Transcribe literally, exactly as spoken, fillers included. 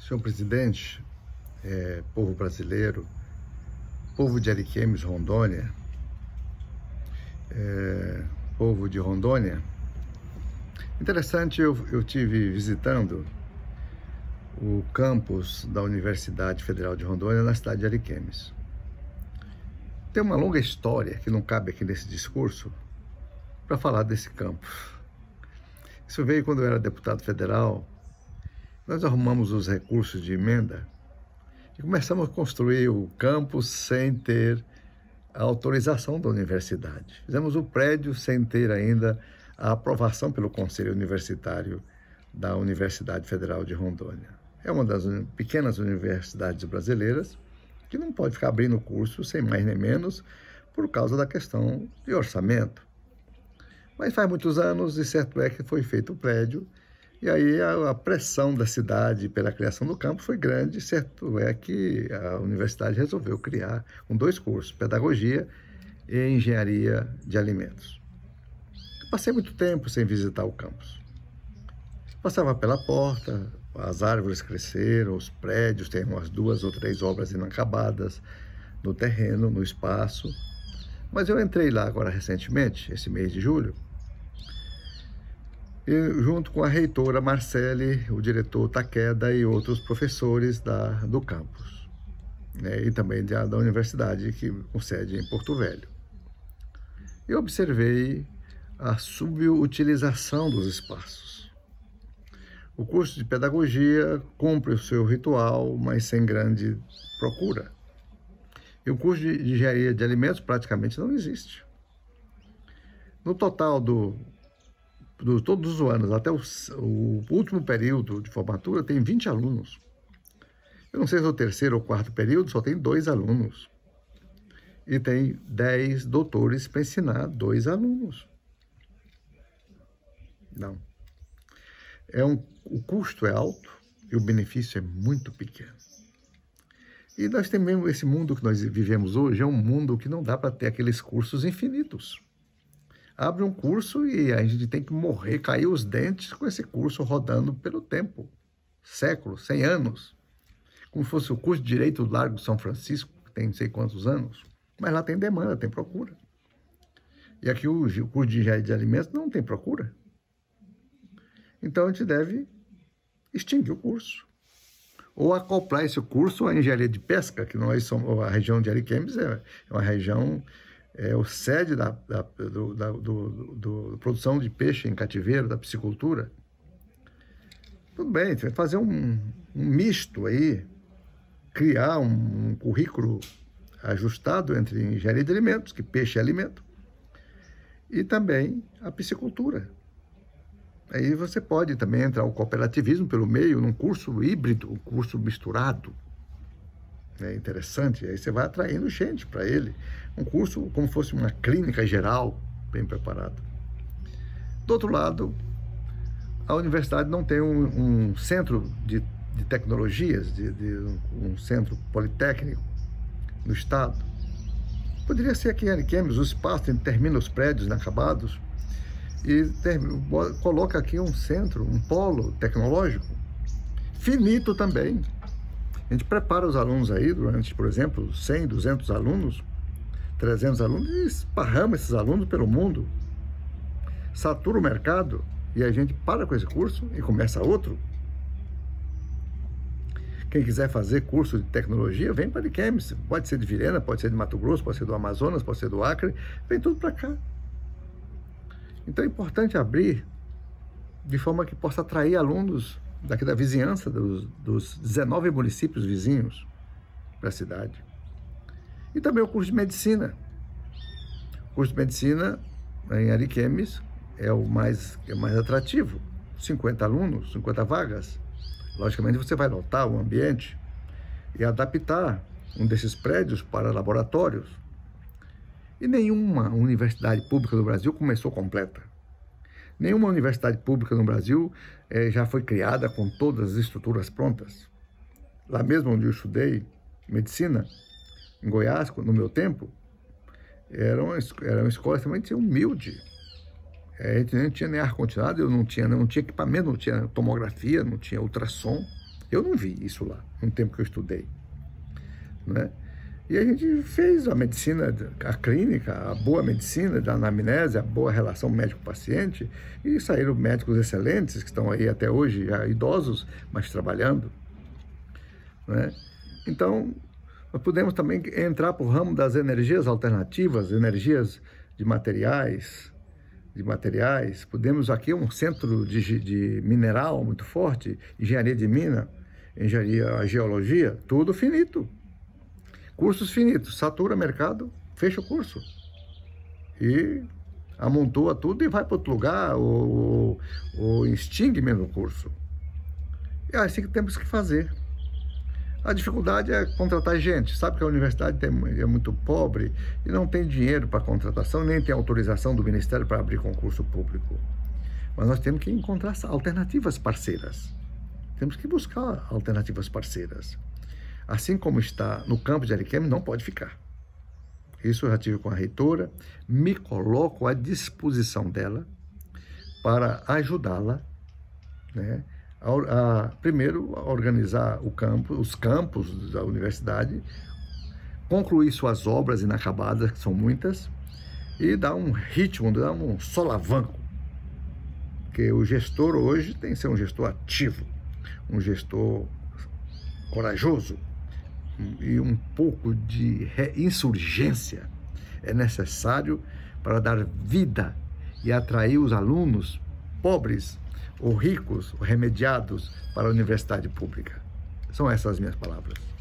Senhor presidente, é, povo brasileiro, povo de Ariquemes, Rondônia, é, povo de Rondônia, interessante, eu, eu tive visitando o campus da Universidade Federal de Rondônia na cidade de Ariquemes. Tem uma longa história que não cabe aqui nesse discurso para falar desse campus. Isso veio quando eu era deputado federal. Nós arrumamos os recursos de emenda e começamos a construir o campus sem ter a autorização da universidade. Fizemos o prédio sem ter ainda a aprovação pelo Conselho Universitário da Universidade Federal de Rondônia. É uma das pequenas universidades brasileiras que não pode ficar abrindo curso sem mais nem menos por causa da questão de orçamento. Mas faz muitos anos e certo é que foi feito o prédio e aí a, a pressão da cidade pela criação do campus foi grande. Certo é que a universidade resolveu criar um dois cursos, pedagogia e engenharia de alimentos. Passei muito tempo sem visitar o campus. Passava pela porta, as árvores cresceram, os prédios, tem umas duas ou três obras inacabadas no terreno, no espaço. Mas eu entrei lá agora recentemente, esse mês de julho, e junto com a reitora Marcele, o diretor Taqueda e outros professores da, do campus, né, e também da, da universidade, que com sede em Porto Velho. Eu observei a subutilização dos espaços. O curso de pedagogia cumpre o seu ritual, mas sem grande procura. E o curso de engenharia de alimentos praticamente não existe. No total do de todos os anos, até o, o último período de formatura, tem vinte alunos. Eu não sei se é o terceiro ou quarto período, só tem dois alunos. E tem dez doutores para ensinar dois alunos. Não. É um, o custo é alto e o benefício é muito pequeno. E nós temos esse mundo que nós vivemos hoje, é um mundo que não dá para ter aqueles cursos infinitos. Abre um curso e a gente tem que morrer, cair os dentes com esse curso rodando pelo tempo. Séculos, cem anos. Como se fosse o curso de Direito do Largo de São Francisco, que tem não sei quantos anos. Mas lá tem demanda, tem procura. E aqui o, o curso de Engenharia de Alimentos não tem procura. Então a gente deve extinguir o curso. Ou acoplar esse curso à engenharia de pesca, que nós somos, a região de Ariquemes é uma região... é o sede da, da, do, da do, do, do produção de peixe em cativeiro, da piscicultura. Tudo bem, a gente vai fazer um, um misto aí, criar um, um currículo ajustado entre engenharia de alimentos, que peixe é alimento, e também a piscicultura. Aí você pode também entrar o cooperativismo pelo meio, num curso híbrido, um curso misturado. É interessante, aí você vai atraindo gente para ele. Um curso como fosse uma clínica geral, bem preparado. Do outro lado, a universidade não tem um, um centro de, de tecnologias, de, de um centro politécnico no estado. Poderia ser aqui em Ariquemes, o espaço onde termina os prédios inacabados, e ter, coloca aqui um centro, um polo tecnológico, finito também. A gente prepara os alunos aí durante, por exemplo, cem, duzentos alunos, trezentos alunos, e esparrama esses alunos pelo mundo, satura o mercado, e a gente para com esse curso e começa outro. Quem quiser fazer curso de tecnologia, vem para Ariquemes. Pode ser de Vilhena, pode ser de Mato Grosso, pode ser do Amazonas, pode ser do Acre, vem tudo para cá. Então é importante abrir de forma que possa atrair alunos daqui da vizinhança, dos, dos dezenove municípios vizinhos da cidade. E também o curso de medicina. O curso de medicina em Ariquemes é o mais, é mais atrativo. cinquenta alunos, cinquenta vagas. Logicamente você vai lotar o ambiente e adaptar um desses prédios para laboratórios. E nenhuma universidade pública do Brasil começou completa. Nenhuma universidade pública no Brasil eh, já foi criada com todas as estruturas prontas. Lá mesmo onde eu estudei medicina, em Goiás, no meu tempo, era uma, era uma escola extremamente humilde. É, a gente não tinha nem ar-condicionado, eu não tinha, não tinha equipamento, não tinha tomografia, não tinha ultrassom. Eu não vi isso lá, no tempo que eu estudei, né? E a gente fez a medicina, a clínica, a boa medicina da anamnese, a boa relação médico-paciente, e saíram médicos excelentes, que estão aí até hoje, já idosos, mas trabalhando, né? Então, nós podemos também entrar para o ramo das energias alternativas, energias de materiais, de materiais. Podemos aqui um centro de, de mineral muito forte, engenharia de mina, engenharia, geologia, tudo finito. Cursos finitos, satura mercado, fecha o curso. E amontoa tudo e vai para outro lugar, ou, ou extingue mesmo o curso. É assim que temos que fazer. A dificuldade é contratar gente. Sabe que a universidade tem, é muito pobre e não tem dinheiro para contratação, nem tem autorização do Ministério para abrir concurso público. Mas nós temos que encontrar alternativas parceiras. Temos que buscar alternativas parceiras. Assim como está no campus de Ariquemes, não pode ficar. Isso eu já tive com a reitora, me coloco à disposição dela para ajudá-la, né? A, a, primeiro, a organizar o campo, os campos da universidade, concluir suas obras inacabadas, que são muitas, e dar um ritmo, dar um solavanco. Porque o gestor hoje tem que ser um gestor ativo, um gestor corajoso, e um pouco de insurgência é necessário para dar vida e atrair os alunos pobres ou ricos ou remediados para a universidade pública. São essas as minhas palavras.